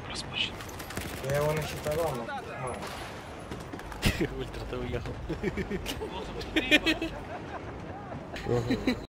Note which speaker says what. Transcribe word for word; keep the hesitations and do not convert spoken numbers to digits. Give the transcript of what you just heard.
Speaker 1: проспочен.
Speaker 2: Я его насчитовал, но...
Speaker 3: Ультра, ты уехал.